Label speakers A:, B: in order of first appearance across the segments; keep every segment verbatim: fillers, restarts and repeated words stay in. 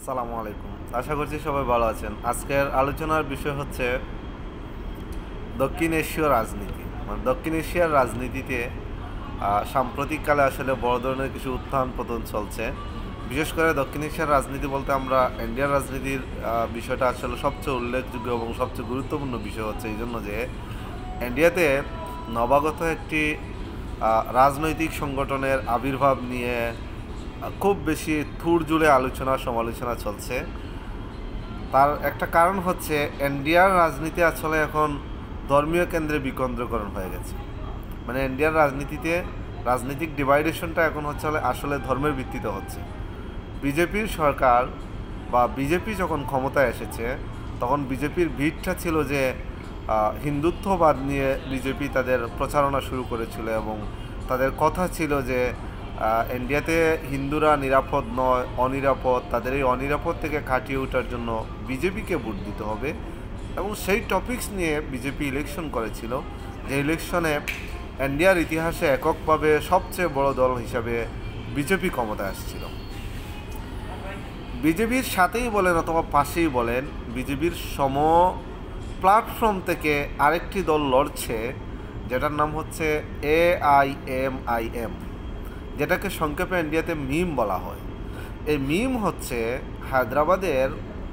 A: আসসালামু আলাইকুম। আশা করছি সবাই ভালো আছেন। আজকের আলোচনার বিষয় হচ্ছে দক্ষিণ এশীয় রাজনীতি। মানে দক্ষিণ এশিয়ার রাজনীতিতে আহ, সাম্প্রতিককালে আসলে বড় ধরনের কিছু উত্থান পতন চলছে। বিশেষ করে দক্ষিণ এশিয়ার রাজনীতি বলতে আমরা ইন্ডিয়ার রাজনীতির আহ, বিষয়টা আসলে সবচেয়ে উল্লেখযোগ্য এবং সবচেয়ে গুরুত্বপূর্ণ বিষয় হচ্ছে এই জন্য যে ইন্ডিয়াতে নবাগত একটি আহ, রাজনৈতিক সংগঠনের আবির্ভাব নিয়ে আহ, খুব বেশি থুর জুড়ে আলোচনা সমালোচনা চলছে। তার একটা কারণ হচ্ছে ইন্ডিয়ার রাজনীতি আসলে এখন ধর্মীয় কেন্দ্রে বিকেন্দ্রীকরণ হয়ে গেছে। মানে ইন্ডিয়ার রাজনীতিতে রাজনৈতিক ডিভাইডেশনটা এখন হচ্ছে আসলে ধর্মের ভিত্তিতে হচ্ছে। বিজেপির সরকার বা বিজেপি যখন ক্ষমতায় এসেছে তখন বিজেপির ভিড়টা ছিল যে আহ, হিন্দুত্ববাদ নিয়ে বিজেপি তাদের প্রচারণা শুরু করেছিল এবং তাদের কথা ছিল যে আহ, ইন্ডিয়াতে হিন্দুরা নিরাপদ নয়, অনিরাপদ। তাদের এই অনিরাপদ থেকে কাটিয়ে ওঠার জন্য বিজেপিকে ভোট দিতে হবে এবং সেই টপিকস নিয়ে বিজেপি ইলেকশন করেছিল, যে ইলেকশনে ইন্ডিয়ার ইতিহাসে এককভাবে সবচেয়ে বড় দল হিসাবে বিজেপি ক্ষমতায় আসছিল। বিজেপির সাথেই বলেন অথবা পাশেই বলেন, বিজেপির সম প্ল্যাটফর্ম থেকে আরেকটি দল লড়ছে, যেটার নাম হচ্ছে A I M I M, যেটাকে সংক্ষেপে ইন্ডিয়াতে মিম বলা হয়। এই মিম হচ্ছে হায়দ্রাবাদের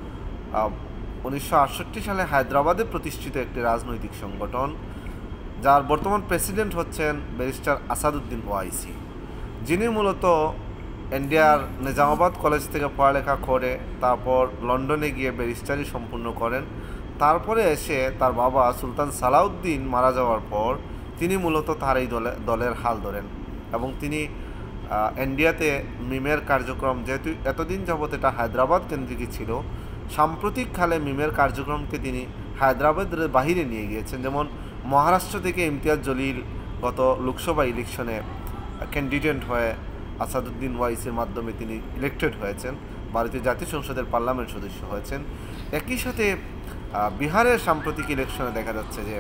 A: উনিশশো আটষট্টি সালে হায়দ্রাবাদে প্রতিষ্ঠিত একটি রাজনৈতিক সংগঠন, যার বর্তমান প্রেসিডেন্ট হচ্ছেন ব্যারিস্টার আসাদুদ্দিন ওয়াইসি, যিনি মূলত ইন্ডিয়ার নিজামাবাদ কলেজ থেকে পড়ালেখা করে তারপর লন্ডনে গিয়ে ব্যারিস্টারি সম্পূর্ণ করেন। তারপরে এসে তার বাবা সুলতান সালাউদ্দিন মারা যাওয়ার পর তিনি মূলত তার এই দলে দলের হাল ধরেন এবং তিনি ইন্ডিয়াতে মিমের কার্যক্রম, যেহেতু এতদিন যাবৎ এটা হায়দ্রাবাদ কেন্দ্রিকই ছিল, সাম্প্রতিককালে মিমের কার্যক্রমকে তিনি হায়দ্রাবাদের বাহিরে নিয়ে গিয়েছেন। যেমন মহারাষ্ট্র থেকে ইমতিয়াজ জলিল গত লোকসভা ইলেকশনে ক্যান্ডিডেট হয়ে আসাদুদ্দিন ওয়াইসির মাধ্যমে তিনি ইলেক্টেড হয়েছেন, ভারতীয় জাতীয় সংসদের পার্লামেন্ট সদস্য হয়েছেন। একই সাথে বিহারের সাম্প্রতিক ইলেকশনে দেখা যাচ্ছে যে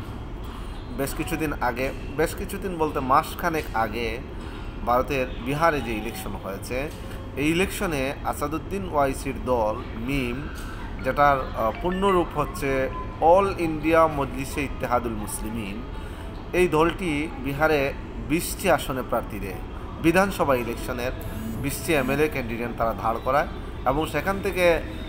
A: বেশ কিছুদিন আগে, বেশ কিছুদিন বলতে মাসখানেক আগে ভারতের বিহারে যে ইলেকশন হয়েছে, এই ইলেকশনে আসাদুদ্দিন ওয়াইসির দল মিম, যেটার পূর্ণরূপ হচ্ছে অল ইন্ডিয়া মজলিসে ইত্তেহাদুল মুসলিমিন, এই দলটি বিহারে বিশটি আসনে প্রার্থী দেয়। বিধানসভা ইলেকশনের বিশটি এমএলএ ক্যান্ডিডেট তারা ধার করায় এবং সেখান থেকে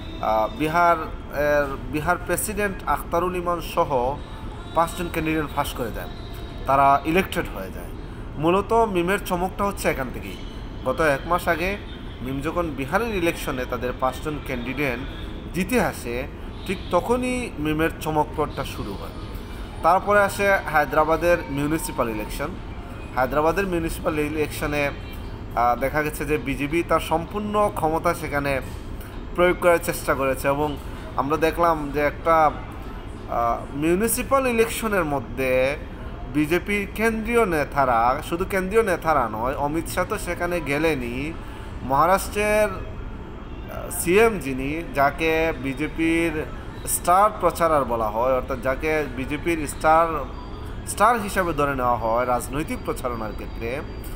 A: বিহার বিহার প্রেসিডেন্ট আখতারুল ইমান সহ পাঁচজন ক্যান্ডিডেট ফাঁস করে দেন, তারা ইলেক্টেড হয়ে যায়। মূলত মিমের চমকটা হচ্ছে এখান থেকেই। গত এক মাস আগে মিম যখন বিহারের ইলেকশনে তাদের পাঁচজন ক্যান্ডিডেট জিতে আসে, ঠিক তখনই মিমের চমকপ্রদটা শুরু হয়। তারপরে আসে হায়দ্রাবাদের মিউনিসিপ্যাল ইলেকশন। হায়দ্রাবাদের মিউনিসিপ্যাল ইলেকশনে দেখা গেছে যে বিজেপি তার সম্পূর্ণ ক্ষমতা সেখানে প্রয়োগ করার চেষ্টা করেছে এবং আমরা দেখলাম যে একটা মিউনিসিপ্যাল ইলেকশনের মধ্যে বিজেপির কেন্দ্রীয় নেতারা, শুধু কেন্দ্রীয় নেতারা নয়, অমিত শাহ তো সেখানে গেলেনই, মহারাষ্ট্রের সিএম যিনি, যাকে বিজেপির স্টার প্রচারার বলা হয়, অর্থাৎ যাকে বিজেপির স্টার স্টার হিসাবে ধরে নেওয়া হয় রাজনৈতিক প্রচারণার ক্ষেত্রে,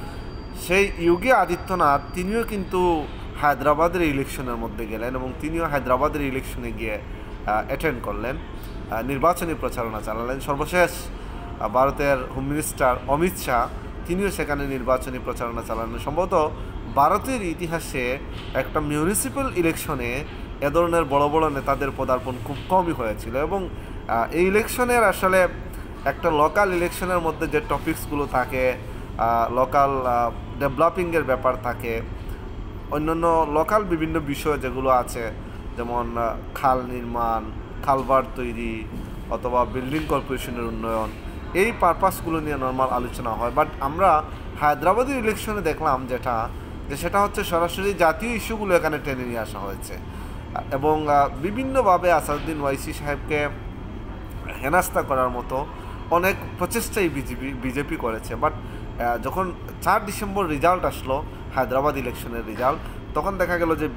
A: সেই যোগী আদিত্যনাথ তিনিও কিন্তু হায়দ্রাবাদের ইলেকশনের মধ্যে গেলেন এবং তিনিও হায়দ্রাবাদের ইলেকশনে গিয়ে অ্যাটেন্ড করলেন, নির্বাচনী প্রচারণা চালালেন। সর্বশেষ ভারতের হোম মিনিস্টার অমিত শাহ তিনিও সেখানে নির্বাচনী প্রচারণা চালালেন। সম্ভবত ভারতের ইতিহাসে একটা মিউনিসিপ্যাল ইলেকশনে এ ধরনের বড় বড় নেতাদের পদার্পণ খুব কমই হয়েছিল এবং এই ইলেকশনের আসলে একটা লোকাল ইলেকশনের মধ্যে যে টপিকসগুলো থাকে, লোকাল ডেভেলপিংয়ের ব্যাপার থাকে, অন্যান্য লোকাল বিভিন্ন বিষয় যেগুলো আছে, যেমন খাল নির্মাণ, খালভার্ট তৈরি অথবা বিল্ডিং কর্পোরেশনের উন্নয়ন, এই পারপাসগুলো নিয়ে নর্মাল আলোচনা হয়। বাট আমরা হায়দ্রাবাদের ইলেকশনে দেখলাম যেটা যে সেটা হচ্ছে সরাসরি জাতীয় ইস্যুগুলো এখানে টেনে নিয়ে আসা হয়েছে এবং বিভিন্নভাবে আসাদুদ্দিন ওয়াইসি সাহেবকে হেনাস্তা করার মতো অনেক প্রচেষ্টাই বিজেপি বিজেপি করেছে। বাট যখন চার ডিসেম্বর রেজাল্ট আসলো, হায়দ্রাবাদ ইলেকশনের রেজাল্ট, তখন দেখা গেল যে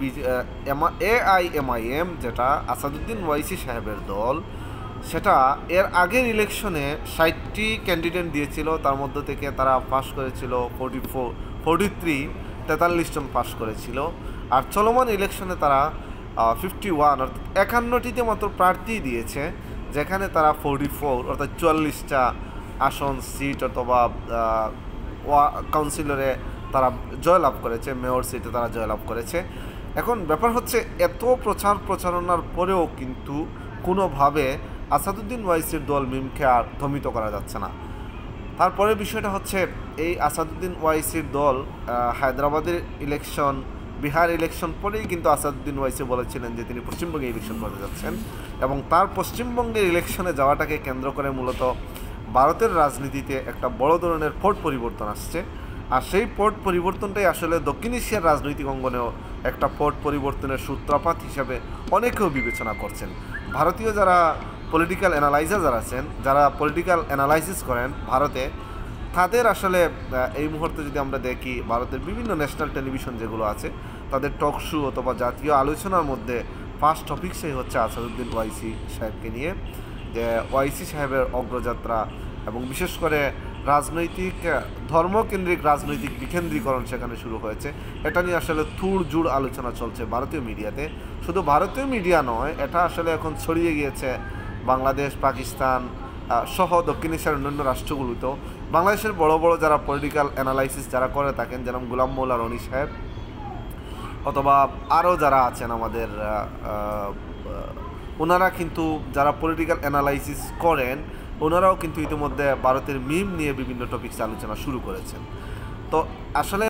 A: A I M I M, যেটা আসাদুদ্দিন ওয়াইসি সাহেবের দল, সেটা এর আগের ইলেকশনে ষাটটি ক্যান্ডিডেট দিয়েছিল, তার মধ্য থেকে তারা পাস করেছিল ফোর্টি ফোর ফোর্টি থ্রি তেতাল্লিশ জন পাস করেছিল। আর চলমান ইলেকশনে তারা ফিফটি ওয়ান অর্থাৎ একান্নটিতে মাত্র প্রার্থী দিয়েছে, যেখানে তারা ফোরটি ফোর অর্থাৎ চুয়াল্লিশটা আসন সিট অথবা কাউন্সিলরে তারা জয়লাভ করেছে, মেয়র সিটে তারা জয়লাভ করেছে। এখন ব্যাপার হচ্ছে এত প্রচার প্রচারণার পরেও কিন্তু কোনোভাবে আসাদুদ্দিন ওয়াইসির দল মিমকে আর দমিত করা যাচ্ছে না। তারপরে বিষয়টা হচ্ছে এই আসাদুদ্দিন ওয়াইসির দল হায়দ্রাবাদের ইলেকশন, বিহার ইলেকশন পরেই কিন্তু আসাদুদ্দিন ওয়াইসি বলেছিলেন যে তিনি পশ্চিমবঙ্গে ইলেকশন করতে যাচ্ছেন, এবং তার পশ্চিমবঙ্গের ইলেকশনে যাওয়াটাকে কেন্দ্র করে মূলত ভারতের রাজনীতিতে একটা বড় ধরনের পট পরিবর্তন আসছে। আর সেই পট পরিবর্তনটাই আসলে দক্ষিণ এশিয়ার রাজনৈতিক অঙ্গনেও একটা পট পরিবর্তনের সূত্রপাত হিসাবে অনেকেও বিবেচনা করছেন। ভারতীয় যারা পলিটিক্যাল অ্যানালাইজার যারা আছেন, যারা পলিটিক্যাল অ্যানালাইসিস করেন ভারতে, তাদের আসলে এই মুহূর্তে যদি আমরা দেখি ভারতের বিভিন্ন ন্যাশনাল টেলিভিশন যেগুলো আছে তাদের টক শো অথবা জাতীয় আলোচনার মধ্যে ফার্স্ট টপিকসই হচ্ছে আসাদুদ্দিন ওয়াইসি সাহেবকে নিয়ে, যে ওয়াইসি সাহেবের অগ্রযাত্রা এবং বিশেষ করে রাজনৈতিক ধর্মকেন্দ্রিক রাজনৈতিক বিকেন্দ্রীকরণ সেখানে শুরু হয়েছে। এটা নিয়ে আসলে তুড় জুড় আলোচনা চলছে ভারতীয় মিডিয়াতে। শুধু ভারতীয় মিডিয়া নয়, এটা আসলে এখন ছড়িয়ে গিয়েছে বাংলাদেশ, পাকিস্তান সহ দক্ষিণ এশিয়ার অন্যান্য রাষ্ট্রগুলোতেও। বাংলাদেশের বড় বড় যারা পলিটিক্যাল অ্যানালাইসিস যারা করে থাকেন, যেমন গোলাম মোল্লা রনি সাহেব অথবা আরও যারা আছেন আমাদের, ওনারা কিন্তু যারা পলিটিক্যাল অ্যানালাইসিস করেন ওনারাও কিন্তু ইতিমধ্যে ভারতের মিম নিয়ে বিভিন্ন টপিকস আলোচনা শুরু করেছেন। তো আসলে